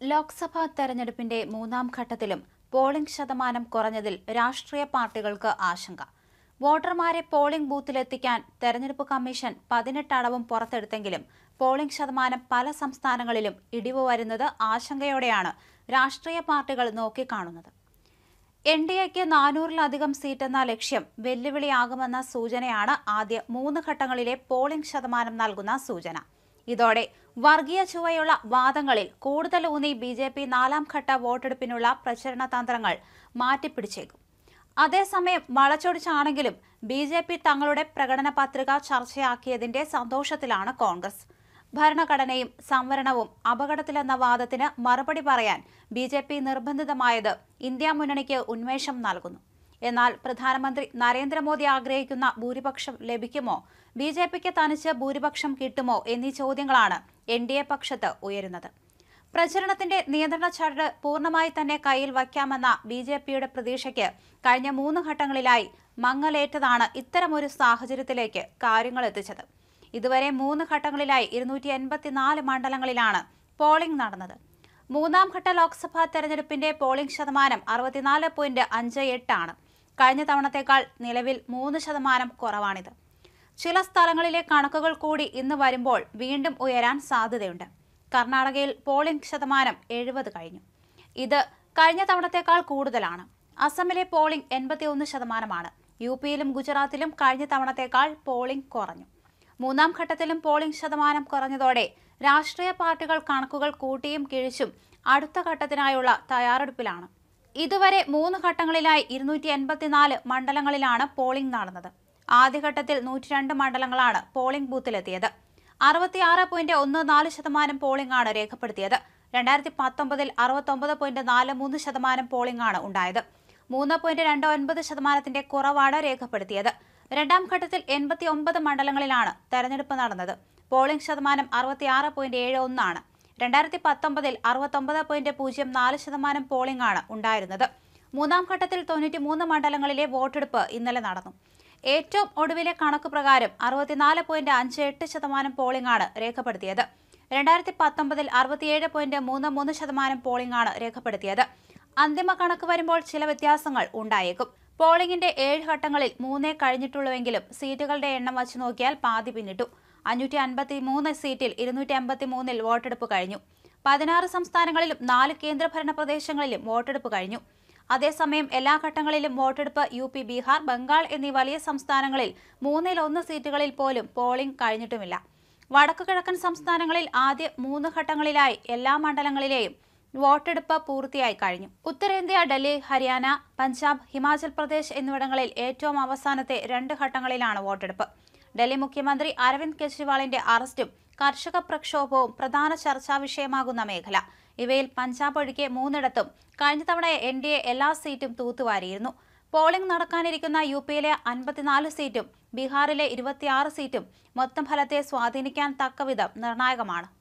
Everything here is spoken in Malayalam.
ലോക്സഭാ തെരഞ്ഞെടുപ്പിന്റെ മൂന്നാം ഘട്ടത്തിലും പോളിംഗ് ശതമാനം കുറഞ്ഞതിൽ രാഷ്ട്രീയ പാർട്ടികൾക്ക് ആശങ്ക. വോട്ടർമാരെ പോളിംഗ് ബൂത്തിലെത്തിക്കാൻ തെരഞ്ഞെടുപ്പ് കമ്മീഷൻ 18 അടവും പുറത്തെടുത്തെങ്കിലും പോളിംഗ് ശതമാനം പല സംസ്ഥാനങ്ങളിലും ഇടിവ് വരുന്നത് ആശങ്കയോടെയാണ് രാഷ്ട്രീയ പാർട്ടികൾ നോക്കിക്കാണുന്നത്. എൻഡിഎക്ക് 400-ലധികം സീറ്റെന്ന ലക്ഷ്യം വെല്ലുവിളിയാകുമെന്ന സൂചനയാണ് ആദ്യ 3 ഘട്ടങ്ങളിലെ പോളിംഗ് ശതമാനം നൽകുന്ന സൂചന. ഇതോടെ വർഗീയ ചുവയുള്ള വാദങ്ങളിൽ കൂടുതൽ ഊന്നി ബിജെപി 4ാം ഘട്ട വോട്ടെടുപ്പിനുള്ള പ്രചരണ തന്ത്രങ്ങൾ മാറ്റിപ്പിടിച്ചേക്കും. അതേസമയം വളച്ചൊടിച്ചാണെങ്കിലും ബിജെപി തങ്ങളുടെ പ്രകടന പത്രിക ചർച്ചയാക്കിയതിന്റെ സന്തോഷത്തിലാണ് കോൺഗ്രസ്. ഭരണഘടനയും സംവരണവും അപകടത്തിലെന്ന വാദത്തിന് മറുപടി പറയാൻ ബിജെപി നിർബന്ധിതമായത് ഇന്ത്യ മുന്നണിക്ക് ഉന്മേഷം നൽകുന്നു. എന്നാൽ പ്രധാനമന്ത്രി നരേന്ദ്രമോദി ആഗ്രഹിക്കുന്ന ഭൂരിപക്ഷം ലഭിക്കുമോ, ബിജെപിക്ക് തനിച്ച് ഭൂരിപക്ഷം കിട്ടുമോ എന്നീ ചോദ്യങ്ങളാണ് എൻഡിഎ പക്ഷത്ത് ഉയരുന്നത്. പ്രചരണത്തിന്റെ നിയന്ത്രണ ചരട് പൂർണ്ണമായി തന്നെ കയ്യിൽ വയ്ക്കാമെന്ന ബിജെപിയുടെ പ്രതീക്ഷയ്ക്ക് കഴിഞ്ഞ 3 ഘട്ടങ്ങളിലായി മങ്ങലേറ്റതാണ് ഇത്തരമൊരു സാഹചര്യത്തിലേക്ക് കാര്യങ്ങൾ എത്തിച്ചത്. ഇതുവരെ 3 ഘട്ടങ്ങളിലായി 284 മണ്ഡലങ്ങളിലാണ് പോളിംഗ് നടന്നത്. 3ാം ഘട്ട ലോക്സഭാ തെരഞ്ഞെടുപ്പിന്റെ പോളിംഗ് ശതമാനം 64.58 ആണ്. കഴിഞ്ഞ തവണത്തേക്കാൾ നിലവിൽ 3% കുറവാണിത്. ചില സ്ഥലങ്ങളിലെ കണക്കുകൾ കൂടി ഇന്ന് വരുമ്പോൾ വീണ്ടും ഉയരാൻ സാധ്യതയുണ്ട്. കർണാടകയിൽ പോളിംഗ് ശതമാനം 70 കഴിഞ്ഞു. ഇത് കഴിഞ്ഞ തവണത്തേക്കാൾ കൂടുതലാണ്. അസമിലെ പോളിംഗ് 81%. യുപിയിലും ഗുജറാത്തിലും കഴിഞ്ഞ തവണത്തേക്കാൾ പോളിംഗ് കുറഞ്ഞു. 3ാം ഘട്ടത്തിലും പോളിംഗ് ശതമാനം കുറഞ്ഞതോടെ രാഷ്ട്രീയ പാർട്ടികൾ കണക്കുകൾ കൂട്ടിയും കിഴിച്ചും അടുത്ത ഘട്ടത്തിനായുള്ള തയ്യാറെടുപ്പിലാണ്. ഇതുവരെ 3 ഘട്ടങ്ങളിലായി 284 മണ്ഡലങ്ങളിലാണ് പോളിംഗ് നടന്നത്. ആദ്യഘട്ടത്തിൽ 102 മണ്ഡലങ്ങളാണ് പോളിംഗ് ബൂത്തിലെത്തിയത്. 66.14% പോളിംഗ് ആണ് രേഖപ്പെടുത്തിയത്. 2019 69.43% പോളിംഗ് ആണ് ഉണ്ടായത്. 3.29% കുറവാണ് രേഖപ്പെടുത്തിയത്. 2ാം ഘട്ടത്തിൽ 89 മണ്ഡലങ്ങളിലാണ് തെരഞ്ഞെടുപ്പ് നടന്നത്. പോളിംഗ് ശതമാനം 66.71 ആണ്. 2019 69.04% പോളിംഗ് ആണ് ഉണ്ടായിരുന്നത്. 3ാം ഘട്ടത്തിൽ 93 മണ്ഡലങ്ങളിലെ വോട്ടെടുപ്പ് ഇന്നലെ നടന്നു. ഏറ്റവും ഒടുവിലെ കണക്ക് പ്രകാരം 64.58% പോളിംഗ് ആണ് രേഖപ്പെടുത്തിയത്. 2019 67.33% പോളിംഗ് ആണ് രേഖപ്പെടുത്തിയത്. അന്തിമ കണക്ക് വരുമ്പോൾ ചില വ്യത്യാസങ്ങൾ ഉണ്ടായേക്കും. പോളിംഗിന്റെ 7 ഘട്ടങ്ങളിൽ 3 കഴിഞ്ഞിട്ടുള്ളൂവെങ്കിലും സീറ്റുകളുടെ എണ്ണം വച്ചു നോക്കിയാൽ പാതി പിന്നിട്ടു. 553 സീറ്റിൽ 283 വോട്ടെടുപ്പ് കഴിഞ്ഞു. 16 സംസ്ഥാനങ്ങളിലും 4 കേന്ദ്രഭരണ പ്രദേശങ്ങളിലും വോട്ടെടുപ്പ് കഴിഞ്ഞു. അതേസമയം എല്ലാ ഘട്ടങ്ങളിലും വോട്ടെടുപ്പ് യുപി, ബീഹാർ, ബംഗാൾ എന്നീ വലിയ സംസ്ഥാനങ്ങളിൽ 1/3 സീറ്റുകളിൽ പോലും പോളിംഗ് കഴിഞ്ഞിട്ടുമില്ല. വടക്കു കിഴക്കൻ സംസ്ഥാനങ്ങളിൽ ആദ്യ 3 ഘട്ടങ്ങളിലായി എല്ലാ മണ്ഡലങ്ങളിലെയും വോട്ടെടുപ്പ് പൂർത്തിയായി കഴിഞ്ഞു. ഉത്തരേന്ത്യ, ഡൽഹി, ഹരിയാന, പഞ്ചാബ്, ഹിമാചൽ പ്രദേശ് എന്നിവിടങ്ങളിൽ ഏറ്റവും അവസാനത്തെ 2 ഘട്ടങ്ങളിലാണ് വോട്ടെടുപ്പ്. ഡൽഹി മുഖ്യമന്ത്രി അരവിന്ദ് കെജ്രിവാളിന്റെ അറസ്റ്റും കർഷക പ്രക്ഷോഭവും പ്രധാന ചർച്ചാ വിഷയമാകുന്ന മേഖല. ഇവയിൽ പഞ്ചാബ് ഒഴികെ 3ഇടത്തും കഴിഞ്ഞ തവണ എൻഡിഎ എല്ലാ സീറ്റും തൂത്തുവാരിയിരുന്നു. പോളിംഗ് നടക്കാനിരിക്കുന്ന യുപിയിലെ 54 സീറ്റും ബീഹാറിലെ 26 സീറ്റും മൊത്തം ഫലത്തെ സ്വാധീനിക്കാൻ തക്കവിധം നിർണായകമാണ്.